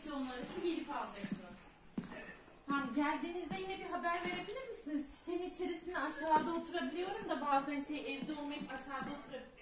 İşte onları gelip alacaksınız. Tamam, geldiğinizde yine bir haber verebilir misiniz? Sitenin içerisinde aşağıda oturabiliyorum da bazen evde olmayıp aşağıda oturabiliyorum.